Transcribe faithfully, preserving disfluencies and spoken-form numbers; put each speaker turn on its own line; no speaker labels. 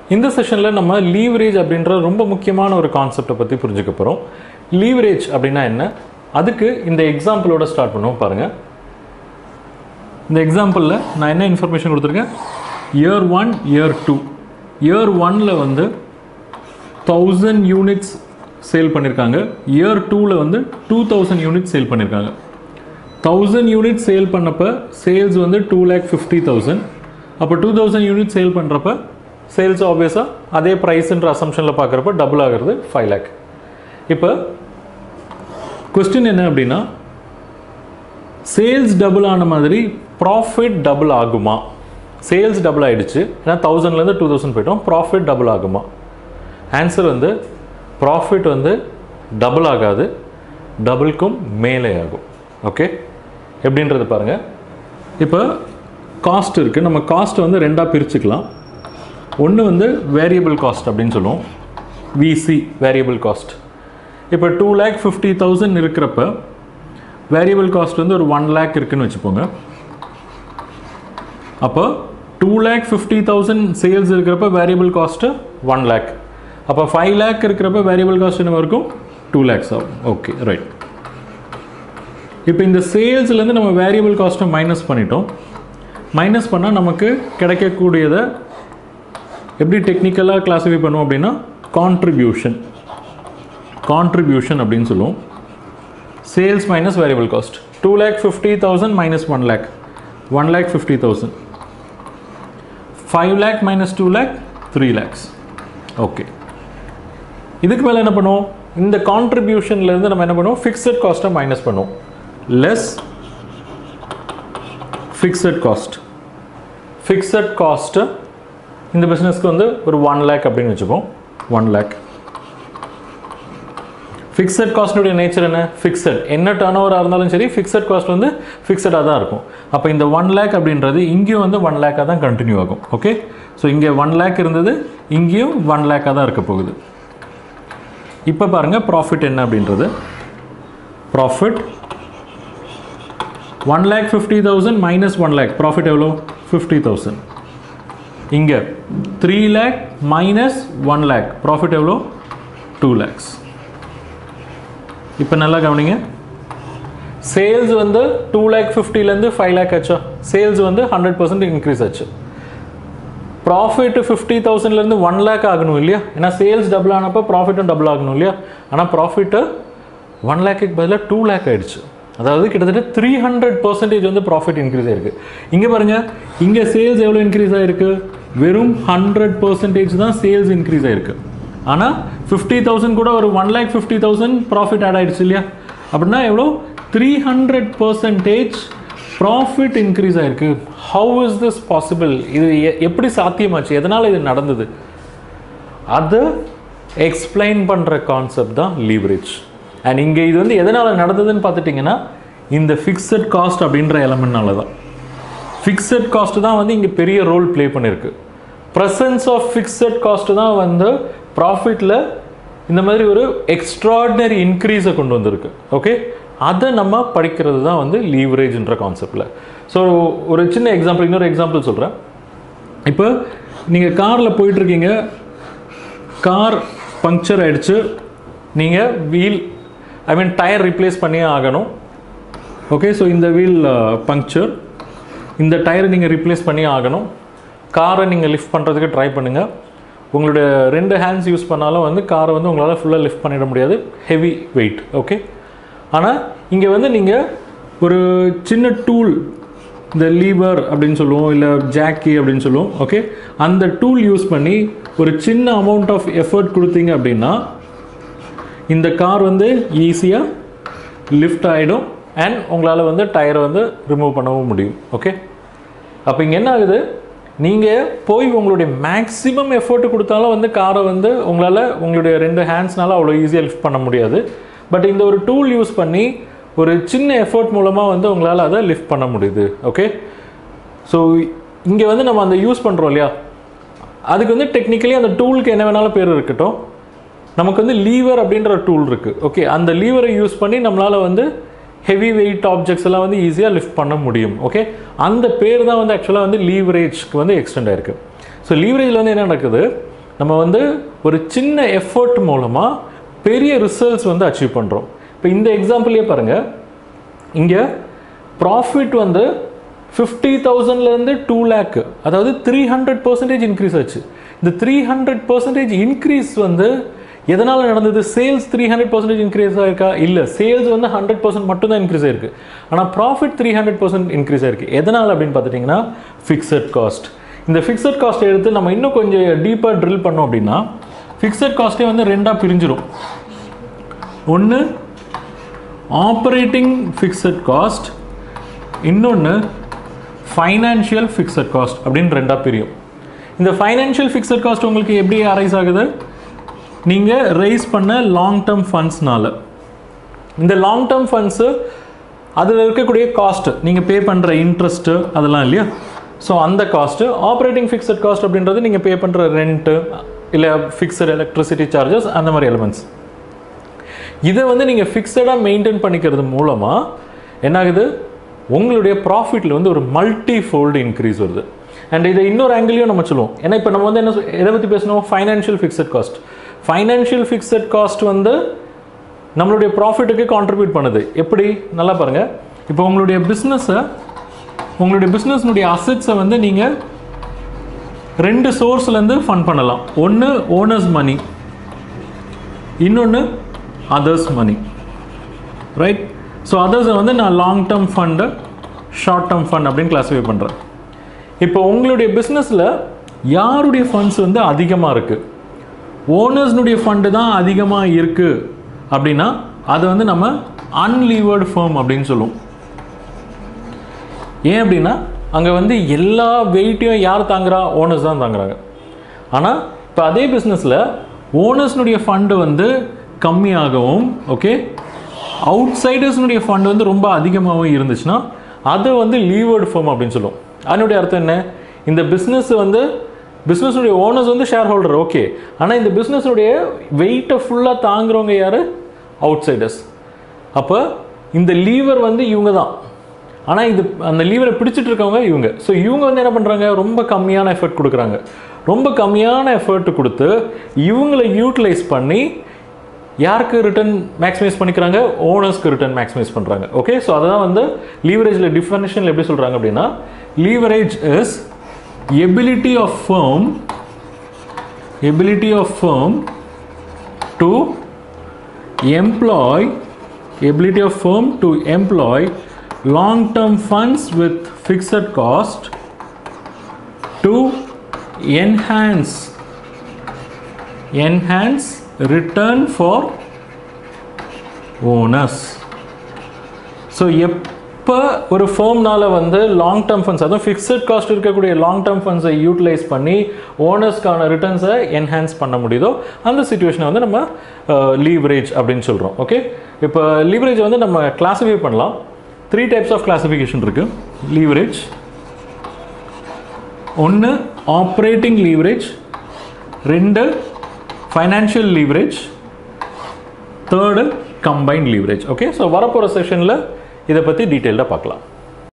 இந்த செஷனில் நம்ம லீவரேஜ் அப்படின்ற ரொம்ப முக்கியமான ஒரு கான்செப்டை பற்றி புரிஞ்சுக்க போகிறோம். லீவரேஜ் அப்படின்னா என்ன, அதுக்கு இந்த எக்ஸாம்பிளோட ஸ்டார்ட் பண்ணுவோம். பாருங்கள், இந்த எக்ஸாம்பிளில் நான் என்ன இன்ஃபர்மேஷன் கொடுத்துருக்கேன். Year one year two year ஒனில் வந்து தௌசண்ட் யூனிட்ஸ் சேல் பண்ணியிருக்காங்க. இயர் டூவில் வந்து டூ தௌசண்ட் யூனிட்ஸ் சேல் பண்ணியிருக்காங்க. தௌசண்ட் யூனிட் சேல் பண்ணப்போ சேல்ஸ் வந்து டூ லேக் ஃபிஃப்டி தௌசண்ட். அப்போ டூ தௌசண்ட் யூனிட் சேல் பண்ணுறப்ப சேல்ஸ் ஆப்வியஸாக அதே ப்ரைஸுன்ற அசம்ஷனில் பார்க்குறப்ப டபுள் ஆகிறது ஃபைவ் லேக். இப்போ கொஸ்டின் என்ன அப்படின்னா, சேல்ஸ் டபுள் ஆன மாதிரி ப்ராஃபிட் டபுள் ஆகுமா? சேல்ஸ் டபுள் ஆகிடுச்சு, ஏன்னா தௌசண்ட்லேருந்து டூ தௌசண்ட் போய்ட்டோம். ப்ராஃபிட் டபுள் ஆகுமா? ஆன்சர் வந்து ப்ராஃபிட் வந்து டபுள் ஆகாது, டபுள்க்கும் மேலே ஆகும். ஓகே, எப்படின்றது பாருங்கள். இப்போ காஸ்ட் இருக்குது, நம்ம காஸ்ட்டை வந்து ரெண்டாக பிரிச்சுக்கலாம். ஒன்று வந்து வேரியபிள் காஸ்ட் அப்படின்னு சொல்லுவோம், விசி வேரியபிள் காஸ்ட். இப்போ டூ லேக் ஃபிஃப்டி தௌசண்ட் இருக்கிறப்ப வேரியபிள் காஸ்ட் வந்து ஒரு ஒன் லேக் இருக்குன்னு வச்சுப்போங்க. அப்போ two lakh fifty thousand sales இருக்கிறப்ப வேரியபிள் காஸ்ட்டு ஒன் லேக். அப்போ ஃபைவ் லேக் இருக்கிறப்ப வேரியபிள் காஸ்ட் என்ன இருக்கும்? டூ லேக்ஸ் ஆகும். Okay, right. இப்போ இந்த சேல்ஸ்லேருந்து நம்ம வேரியபிள் காஸ்ட்டை மைனஸ் பண்ணிட்டோம். மைனஸ் பண்ணால் நமக்கு கிடைக்கக்கூடியதை எப்படி டெக்னிக்கலாக கிளாஸிஃபை பண்ணுவோம் அப்படின்னா கான்ட்ரிபியூஷன் கான்ட்ரிபியூஷன் அப்படின்னு சொல்லுவோம். Sales minus variable cost. Two lakh fifty thousand minus one lakh, one lakh fifty thousand. Five lakh minus two lakh, three lakhs. Okay, இதுக்கு மேலே என்ன பண்ணுவோம்? இந்த கான்ட்ரிபியூஷன்லேருந்து நம்ம என்ன பண்ணுவோம்? ஃபிக்ஸட் காஸ்ட்டை மைனஸ் பண்ணுவோம். Less fixed cost. Fixed cost இந்த பிஸ்னஸ்க்கு வந்து ஒரு ஒன் லேக் அப்படின்னு வச்சுப்போம். ஒன் லேக். ஃபிக்ஸட் காஸ்ட்டுடைய நேச்சர் என்ன? ஃபிக்ஸட். என்ன டர்ன் ஓவராக இருந்தாலும் சரி, ஃபிக்ஸட் காஸ்ட் வந்து ஃபிக்ஸடாக தான் இருக்கும். அப்போ இந்த ஒன் லேக் அப்படின்றது இங்கேயும் வந்து ஒன் லேக்காக தான் கண்டினியூ ஆகும். ஓகே, ஸோ இங்கே ஒன் லேக் இருந்தது, இங்கேயும் ஒன் லேக்காக தான் இருக்க போகுது. இப்போ பாருங்கள் ப்ராஃபிட் என்ன அப்படின்றது. Profit one lakh fifty thousand minus one lakh, profit எவ்வளோ? Fifty thousand. இங்கே three lakh minus one lakh, profit எவ்வளோ? டூ லேக்ஸ். இப்போ நல்லா கவனிங்க, சேல்ஸ் வந்து டூ லேக் ஃபிஃப்டிலேருந்து ஃபைவ் லேக் ஆச்சா? சேல்ஸ் வந்து ஹண்ட்ரட் பர்சன்ட் இன்க்ரீஸ் ஆச்சு. Profit fifty thousand one lakh ஆகணும் இல்லையா? ஏன்னா சேல்ஸ் டபுள் ஆனப்போ ப்ராஃபிட்டும் டபுள் ஆகணும் இல்லையா? ஆனால் ப்ராஃபிட்டு ஒன் லேக்குக்கு பதிலாக டூ லேக் ஆகிடுச்சு. அதாவது கிட்டத்தட்ட த்ரீ ஹண்ட்ரட் பர்சன்டேஜ் வந்து ப்ராஃபிட் இன்க்ரீஸ் ஆகிருக்கு. இங்கே பாருங்கள், இங்கே சேல்ஸ் எவ்வளோ இன்க்ரீஸ் ஆகிருக்கு? வெறும் ஹண்ட்ரட் பர்சன்டேஜ் தான் சேல்ஸ் இன்க்ரீஸ் ஆகிருக்கு. ஆனால் ஃபிஃப்டி தௌசண்ட் கூட ஒரு one lakh fifty thousand profit add ஆகிடுச்சு இல்லையா? அப்படின்னா எவ்வளோ? Three hundred percentage profit increase ஆகிருக்கு. How is this possible? இது எப்படி சாத்தியமாச்சு? எதனால் இது நடந்தது? அதை எக்ஸ்பிளைன் பண்ணுற கான்செப்ட் தான் லீவரேஜ். அண்ட் இங்கே இது வந்து எதனால் நடந்ததுன்னு பார்த்துட்டிங்கன்னா, இந்த ஃபிக்ஸட் காஸ்ட் அப்படின்ற எலமெண்ட்னால தான். ஃபிக்ஸட் காஸ்ட்டு தான் வந்து இங்கே பெரிய ரோல் ப்ளே பண்ணியிருக்கு. ப்ரெசன்ஸ் ஆஃப் ஃபிக்ஸட் காஸ்ட்டு தான் வந்து ப்ராஃபிட்டில் இந்த மாதிரி ஒரு எக்ஸ்ட்ராடினரி இன்க்ரீஸை கொண்டு வந்திருக்கு. ஓகே, அதை நம்ம படிக்கிறது தான் வந்து லீவரேஜ்ன்ற கான்செப்டில். ஸோ ஒரு சின்ன எக்ஸாம்பிள், இன்னொரு எக்ஸாம்பிள் சொல்கிறேன். இப்போ நீங்கள் காரில் போயிட்டுருக்கீங்க, கார் பங்க்சர் ஆகிடுச்சு, நீங்கள் wheel I mean tyre replace பண்ணியே ஆகணும். ஓகே, ஸோ இந்த வீல் பங்க்சர், இந்த டயரை நீங்கள் ரீப்ளேஸ் பண்ணியே ஆகணும். காரை நீங்கள் லிஃப்ட் பண்ணுறதுக்கு ட்ரை பண்ணுங்கள். உங்களுடைய ரெண்டு ஹேண்ட்ஸ் யூஸ் பண்ணாலும் வந்து காரை வந்து உங்களால் ஃபுல்லாக லிஃப்ட் பண்ணிட முடியாது, ஹெவி வெயிட். ஓகே, ஆனால் இங்கே வந்து நீங்கள் ஒரு சின்ன டூல், இந்த லீவர் அப்படின்னு சொல்லுவோம், இல்லை ஜாக்கி அப்படின்னு சொல்லுவோம். ஓகே, அந்த டூல் யூஸ் பண்ணி ஒரு சின்ன அமௌண்ட் ஆஃப் எஃபர்ட் கொடுத்தீங்க அப்படின்னா இந்த கார் வந்து ஈஸியாக லிஃப்ட் ஆகிடும் அண்ட் உங்களால் வந்து டயரை வந்து ரிமூவ் பண்ணவும் முடியும். ஓகே, அப்போ இங்கே என்ன ஆகுது? நீங்கள் போய் உங்களுடைய மேக்ஸிமம் எஃபர்ட் கொடுத்தாலும் வந்து காரை வந்து உங்களால் உங்களுடைய ரெண்டு ஹேண்ட்ஸ்னால அவ்வளோ ஈஸியாக லிஃப்ட் பண்ண முடியாது. பட் இந்த ஒரு டூல் யூஸ் பண்ணி ஒரு சின்ன எஃபர்ட் மூலமாக வந்து உங்களால் அதை லிஃப்ட் பண்ண முடியுது. ஓகே, ஸோ இங்கே வந்து நம்ம அந்த யூஸ் பண்ணுறோம் இல்லையா, அதுக்கு வந்து டெக்னிக்கலி அந்த டூலுக்கு என்ன வேணாலும் பேர் இருக்கட்டும், நமக்கு வந்து லீவர் அப்படின்ற டூல் இருக்குது. ஓகே, அந்த லீவரை யூஸ் பண்ணி நம்மளால் வந்து ஹெவி வெயிட் ஆப்ஜெக்ட்ஸ் எல்லாம் வந்து ஈஸியாக லிஃப்ட் பண்ண முடியும். ஓகே, அந்த பேர் தான் வந்து ஆக்சுவலாக வந்து லீவரேஜ்க்கு வந்து எக்ஸ்டெண்ட் ஆயிருக்கு. ஸோ லீவரேஜில் வந்து என்ன நடக்குது? நம்ம வந்து ஒரு சின்ன எஃபர்ட் மூலமாக பெரிய ரிசல்ட்ஸ் வந்து அச்சீவ் பண்ணுறோம். இப்போ இந்த எக்ஸாம்பிள்லேயே பாருங்கள், இங்கே ப்ராஃபிட் வந்து ஃபிஃப்டி தௌசண்ட்லேருந்து டூ லேக்கு, அதாவது த்ரீ ஹண்ட்ரட் பர்சன்டேஜ் இன்க்ரீஸ் ஆச்சு. இந்த த்ரீ ஹண்ட்ரட் பர்சன்டேஜ் இன்க்ரீஸ் வந்து எதனால் நடந்தது? Sales three hundred percentage increase ஆயிருக்கா? இல்லை, சேல்ஸ் வந்து ஹண்ட்ரட் பர்சன்ட் மட்டும்தான் இன்க்ரீஸ் ஆயிருக்கு. ஆனால் profit three hundred percent increase ஆயிருக்கு. எதனால் அப்படின்னு பார்த்துட்டிங்கன்னா ஃபிக்ஸட் காஸ்ட். இந்த ஃபிக்ஸட் காஸ்ட்டை எடுத்து நம்ம இன்னும் கொஞ்சம் டீப்பாக ட்ரில் பண்ணோம் அப்படின்னா ஃபிக்ஸட் காஸ்ட்டே வந்து ரெண்டாக பிரிஞ்சிடும். ஒன்று ஆப்ரேட்டிங் ஃபிக்ஸட் காஸ்ட், இன்னொன்று ஃபைனான்ஷியல் ஃபிக்ஸட் காஸ்ட் அப்படின்னு ரெண்டாக பிரியும். இந்த ஃபைனான்ஷியல் ஃபிக்ஸட் காஸ்ட் உங்களுக்கு எப்படி அரைஸ் ஆகுது? நீங்கள் ரைஸ் பண்ண லாங் டேர்ம் ஃபண்ட்ஸ்னால. இந்த லாங் டேர்ம் ஃபண்ட்ஸு அதில் இருக்கக்கூடிய காஸ்ட்டு, நீங்கள் பே பண்ணுற இன்ட்ரெஸ்ட்டு அதெல்லாம் இல்லையா, ஸோ அந்த காஸ்ட்டு. ஆப்ரேட்டிங் ஃபிக்ஸட் காஸ்ட் அப்படின்றது நீங்கள் பே பண்ணுற ரெண்ட்டு இல்லை ஃபிக்ஸட் எலக்ட்ரிசிட்டி சார்ஜஸ் அந்த மாதிரி எலிமெண்ட்ஸ். இதை வந்து நீங்கள் ஃபிக்ஸடாக மெயின்டைன் பண்ணிக்கிறது மூலமாக என்ன ஆகுது? உங்களுடைய ப்ராஃபிட்டில் வந்து ஒரு மல்டி ஃபோல்டு இன்க்ரீஸ் வருது. அண்ட் இதை இன்னொரு ஆங்கிலையும் நம்ம சொல்லுவோம். ஏன்னா இப்போ நம்ம வந்து என்ன எதை பற்றி பேசணும்? Financial fixed cost. Financial fixed cost வந்து நம்மளுடைய ப்ராஃபிட்டுக்கு கான்ட்ரிபியூட் பண்ணுது. எப்படி? நல்லா பாருங்கள். இப்போ உங்களுடைய பிஸ்னஸை உங்களுடைய பிஸ்னஸ்னுடைய அசெட்ஸை வந்து நீங்கள் ரெண்டு சோர்ஸ்லேருந்து ஃபண்ட் பண்ணலாம். ஒன்று ஓனர்ஸ் மணி, இன்னொன்று அதர்ஸ் மணி, ரைட்? ஸோ அதர்ஸை வந்து நான் long term fund, short term fund அப்படின்னு கிளாஸிஃபை பண்ணுறேன். இப்போ உங்களுடைய பிஸ்னஸில் யாருடைய ஃபண்ட்ஸ் வந்து அதிகமாக இருக்குது? ஓனர்ஸ்னுடைய ஃபண்டு தான் அதிகமாக இருக்குது அப்படின்னா அதை வந்து நம்ம அன்லீவர்டு ஃபர்ம் அப்படின்னு சொல்லுவோம். ஏன் அப்படின்னா அங்கே வந்து எல்லா வெயிட்டையும் யார் தாங்குறா? ஓனர்ஸ் தான் தாங்குறாங்க. ஆனால் இப்போ அதே பிஸ்னஸில் ஓனர்ஸ்னுடைய ஃபண்டு வந்து கம்மியாகவும், ஓகே, அவுட் சைடர்ஸ்னுடைய ஃபண்டு வந்து ரொம்ப அதிகமாகவும் இருந்துச்சுன்னா அதை வந்து லீவர்டு ஃபர்ம் அப்படின்னு சொல்லுவோம். அதனுடைய அர்த்தம் என்ன? இந்த பிஸ்னஸ் வந்து பிஸ்னஸுடைய ஓனர்ஸ் வந்து ஷேர் ஹோல்டர், ஓகே, ஆனால் இந்த பிஸ்னஸுடைய வெயிட்டை ஃபுல்லாக தாங்குறவங்க யார்? Outsiders. அப்போ இந்த லீவர் வந்து இவங்க தான், ஆனால் இது அந்த லீவரை பிடிச்சிட்டு இருக்கவங்க இவங்க. ஸோ இவங்க வந்து என்ன பண்ணுறாங்க? ரொம்ப கம்மியான எஃபர்ட் கொடுக்குறாங்க. ரொம்ப கம்மியான எஃபர்ட் கொடுத்து இவங்களை யூட்டிலைஸ் பண்ணி யாருக்கு ரிட்டர்ன் மேக்ஸிமைஸ் பண்ணிக்கிறாங்க? ஓனர்ஸ்க்கு ரிட்டர்ன் மேக்ஸிமைஸ் பண்ணுறாங்க. ஓகே, ஸோ அதுதான் வந்து லீவரேஜில் டிஃபனிஷனில் எப்படி சொல்கிறாங்க அப்படின்னா, leverage is ability of firm ability of firm to employ ability of firm to employ long-term funds with fixed cost to enhance enhance return for owners. So எப்போ ஒரு ஃபர்ம்னால வந்து லாங் டேர்ம் ஃபண்ட்ஸ், அதுவும் ஃபிக்ஸட் காஸ்ட் இருக்கக்கூடிய long term ஃபண்ட்ஸை utilise பண்ணி ஓனர்ஸ்க்கான ரிட்டர்ன்ஸை enhance பண்ண முடியுதோ அந்த சிச்சுவேஷனை வந்து நம்ம லீவரேஜ் அப்படின்னு சொல்கிறோம். ஓகே, இப்போ லீவரேஜ் வந்து நம்ம கிளாஸிஃபை பண்ணலாம். த்ரீ டைப்ஸ் ஆஃப் கிளாஸிஃபிகேஷன் இருக்குது லீவரேஜ். ஒன்று ஆப்ரேட்டிங் லீவரேஜ், ரெண்டு financial leverage, third combined leverage. Okay, so வரப்போகிற செஷனில் இதை பற்றி டீட்டெயில்டாக பார்க்கலாம்.